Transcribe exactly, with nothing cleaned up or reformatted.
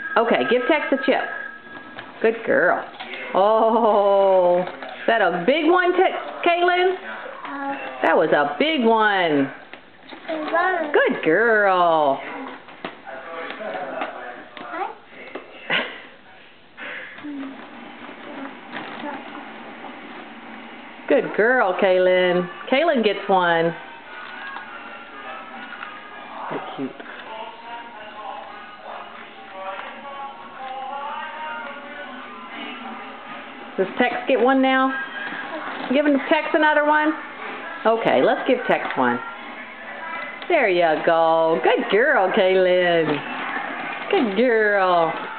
Okay, give Tex a chip. Good girl. Oh, is that a big one, Tex, Kaylin? That was a big one. Good girl. Good girl, Kaylin. Kaylin gets one. So cute. Does Tex get one now? Giving Tex another one? Okay, let's give Tex one. There you go. Good girl, Kaylin. Good girl.